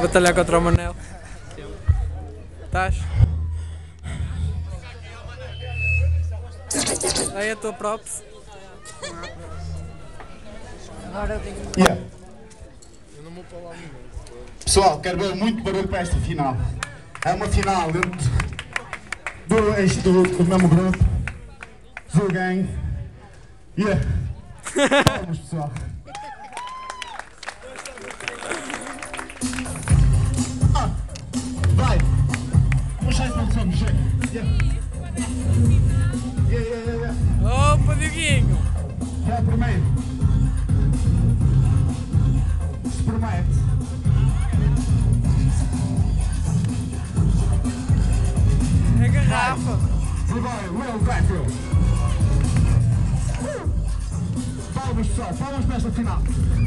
batalhar contra o Manel. Estás? Aí a tua props. Agora eu tenho... Yeah. Pessoal, quero ver muito barulho para esta final. É uma final dentro do Instituto, do mesmo grupo, do gang. Yeah. Vamos, pessoal. Vai! Puxa isso, não somos, chega. Yeah. Opa, Diguinho! Já primeiro. Se promete. É garrafa! Agora, Will Backfield. Palmas, pessoal, palmas para esta final.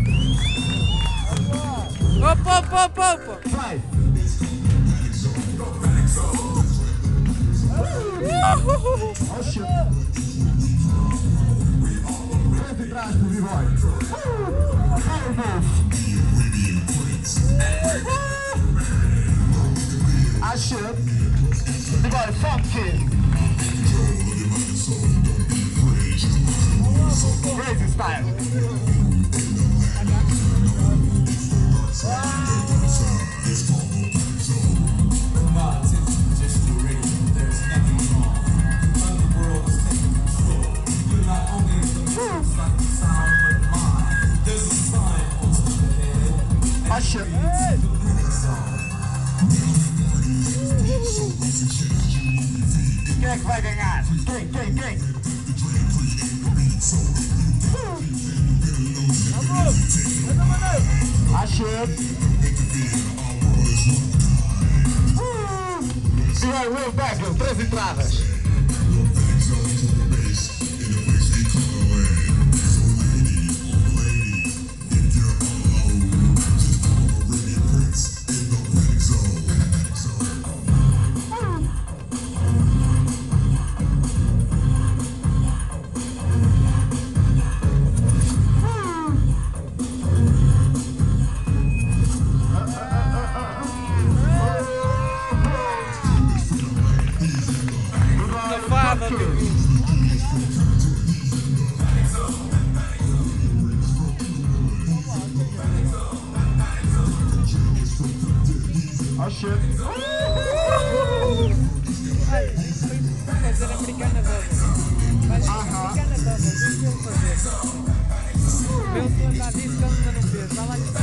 Opa! Vai! Oh shit! Trás e trás do B-Boy. Power move! Ah shit! B-Boy, funky! Crazy style! Ah shit! Quem é que vai ganhar? Quem? Ah shit! E vai Will Backfield, 3 entradas. Oh shit! Fazer americana double. Vai ser americana double, deixa ele fazer. Vê se andar disso que ele ainda não fez, vai lá dizer.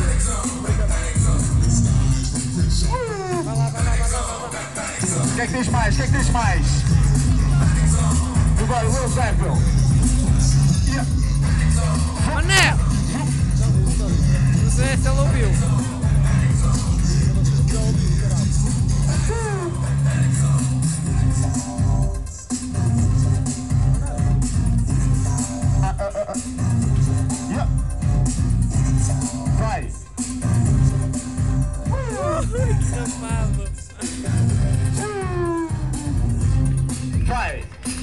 Vai lá. O que é que tens mais? Agora, Will Backfield. Manel! Não sei se ele ouviu. Vai! Que safado! Vai!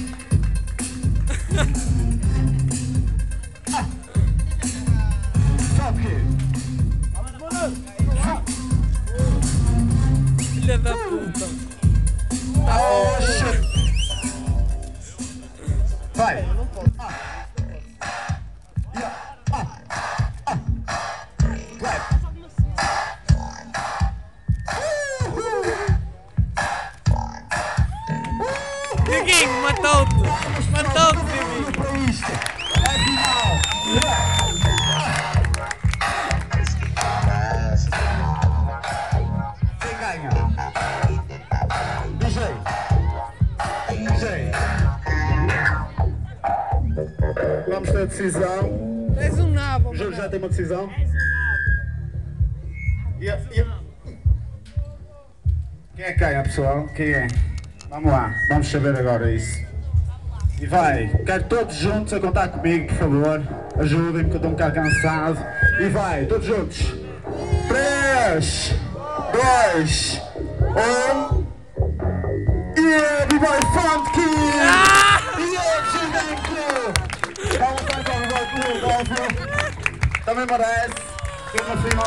Top kid! Filha da puta! Oh shit! Vai! Diguinho, matou-te! Diguinho! Para isto! É final! Quem ganha? DJ! Vamos ter a decisão. És um nabo! O jogo já tem uma decisão. Quem é que ganha, pessoal? Quem é? Vamos lá, vamos saber agora isso. E vai, quero todos juntos a contar comigo, por favor. Ajudem-me que eu estou um bocado cansado. E vai, todos juntos. 3, 2, 1. Yeah, B-Boy Funky! Yeah, G-Gang Crew! Vamos lá, B-Boy Crew, também merece. Tem uma final.